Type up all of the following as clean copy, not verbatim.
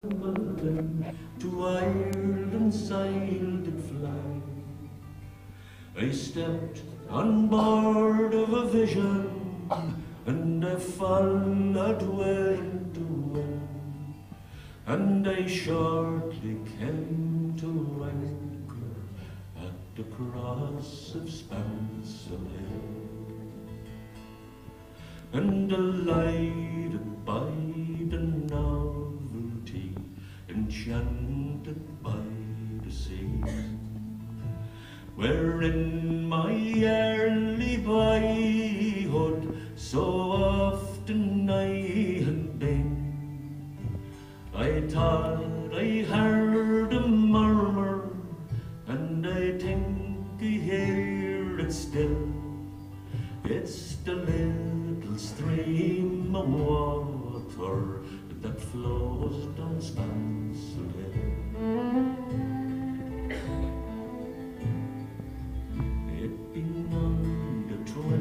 To Ireland sailed and fly. I stepped on board of a vision, and I followed wind to wind, and I shortly came to anchor at the cross of Spancil hill, and delighted by the novelty, enchanted by the sea, wherein my early boyhood so often I had been. I thought I heard a murmur, and I think I hear it still. It's the little stream of water that flows down Spancil hill. It being on the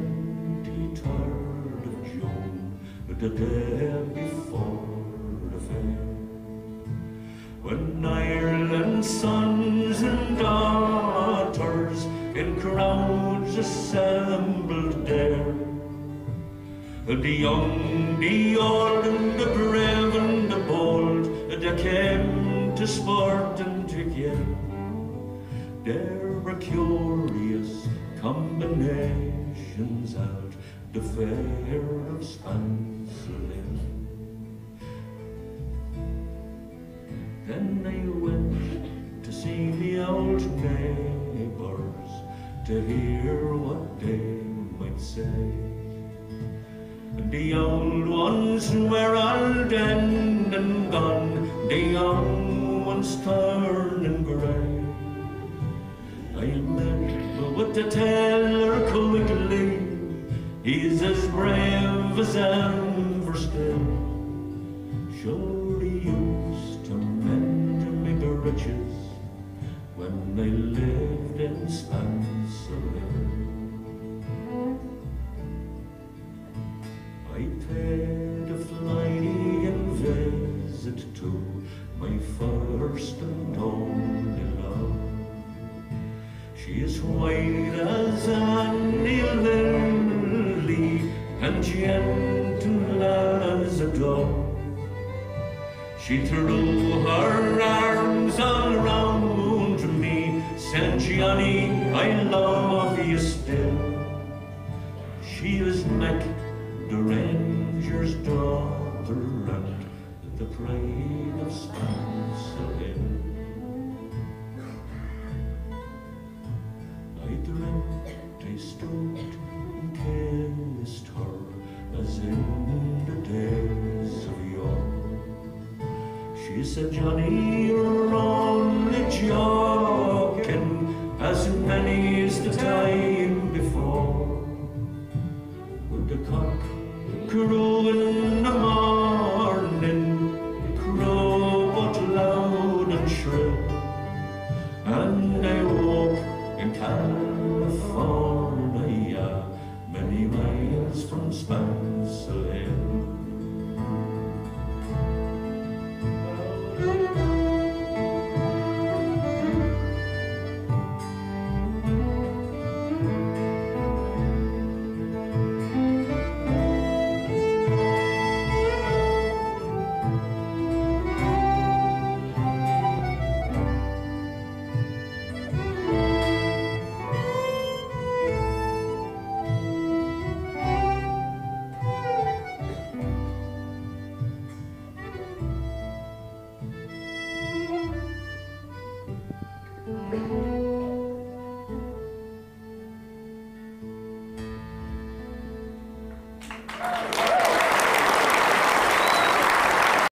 23rd of June, the day before the fair, when Ireland's sons and daughters in crowds assembled there, the young, the old, and the brave, and the bold, they came to sport and to kill. There were curious combinations at the fair of Spancil hill. Then I went to see the old neighbours, to hear what they might say. The old ones were all dead and gone, the young ones turning grey. I met with the tailor quickly, he's as brave as ever still. Sure he used to mend me breeches when I lived in Spancil hill. I paid a flying visit to my first and only love. She is white as any lily and gentle as a dove. She threw her arms all round me, said, "Johnny, I love you still." She is Mac, the ranger's daughter, and the pride of Spancil hill. I dreamt I stood and kissed her as in the days of yore. She said, "Johnny, you're only joking, as many's the time before." With the cock crew in the morning, crow but loud and shrill, and I woke in California, many miles from Spancil hill.